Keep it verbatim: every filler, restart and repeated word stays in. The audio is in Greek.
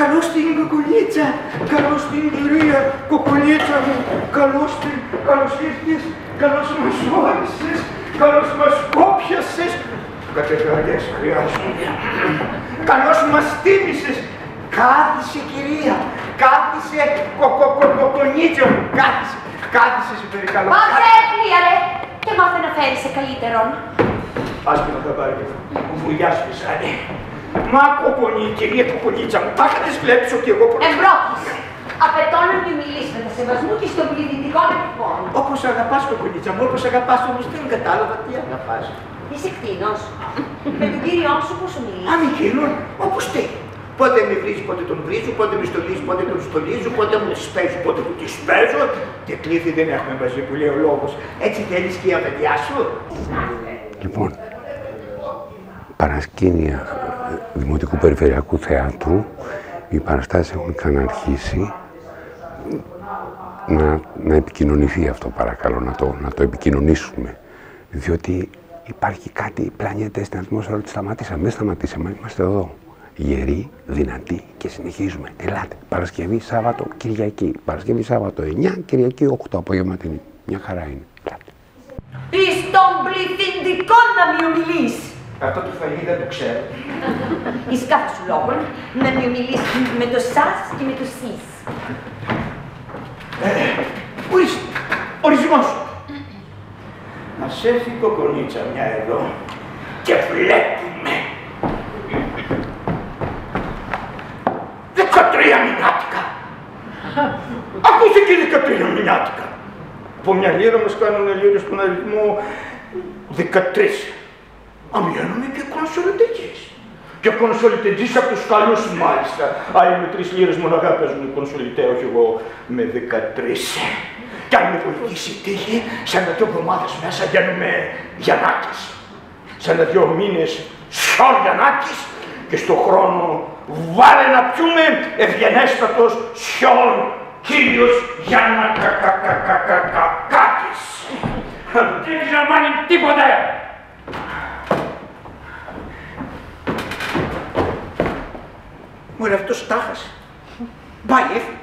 Καλώς την κοκολίτσα, καλώς την κυρία κοκολίτσα μου, καλώς την, καλώς ήρθες, καλώς μας όρισες, καλώς μας κόπιασες. Κατεβαριές χρειάζονται. Καλώς μας τίμησες. Κάθισε κυρία, κάθισε κοκοκοκοκονίτσα μου, κάθισε, κάθισε σε περικαλώ. Μάθε έφλια ρε και μάθε να φέρεις σε καλύτερον. Άσπινα θα πάρει και βουλιά σπισάνε. Μα κοκονί, κυρία κοκονίτσα μου, τα είχατε βλέψω κι εγώ πρώτα. Εμπρόκης, απαιτώ να μου μιλήσει με τα σεβασμού και στον πληθυντικό λοιπόν. Όπως αγαπάς κοκονίτσα μου, όπως αγαπάς όμως δεν κατάλαβα τι αγαπάς. Είσαι κτήνος. Με τον κύριό σου πώς σου μιλείς. Αν εκείνον, όπως τι. Πότε με βρίζει, πότε τον βρίζω, πότε με στολίζει, πότε τον στολίζω, πότε μου τις παίζω, πότε μου τις παίζω. Και κλήθη δεν έχουμε μαζί που λέει ο λόγος. Έτσι θέλεις και η απαιτιά σου. Λοιπόν, παρασκήνια Δημοτικού Περιφερειακού Θεάτρου, οι παραστάσεις έχουν ξαναρχίσει. Να, να επικοινωνηθεί αυτό παρακαλώ, να το, να το επικοινωνήσουμε. Διότι υπάρχει κάτι, πλανιέται στην ατμόσφαιρα ότι σταματήσαμε. Δεν σταματήσαμε, είμαστε εδώ. Γεροί, δυνατοί και συνεχίζουμε. Ελάτε. Παρασκευή, Σάββατο, Κυριακή. Παρασκευή, Σάββατο εννιά, Κυριακή οκτώ απογευματινή. Μια χαρά είναι. Ελάτε. Εις των πληθυντικών να μη ομιλείς. Αυτό το φαγί δεν το ξέρω. Εις κάθε σου λόγων να μη ομιλείς με το σας και με το σεις. Ε, ορίστε, ορισμός σου. Ας έρθει η κοκονίτσα μια εδώ και βλέπουμε. Δεκατρία μηνιάτικα. Ακούσε και δεκατρία μηνιάτικα. Από μια λίρα μας κάνουν λίρες στον αριθμό δεκατρείς. Αμοιώνουμε και κονσολιτετζής. Και κονσολιτετζής από τους καλούς μάλιστα. Άλλοι με τρεις λίρες μοναχά παίζουν κονσολιτέ, όχι εγώ με δεκατρείς. Κι αν με βοηθήσει η τύχη, σε ένα δυο εβδομάδες μέσα γίνουμε Γιαννάκης. Σε ένα δυο μήνες σιόν Γιαννάκης και στον χρόνο βάλε να πιούμε ευγενέστατος σιόν κύριος Γιαννακακακακακακάκης. Δεν ξαμάνει τίποτε. Μωρέ, αυτός τάχασε. Πάει, έφυγε.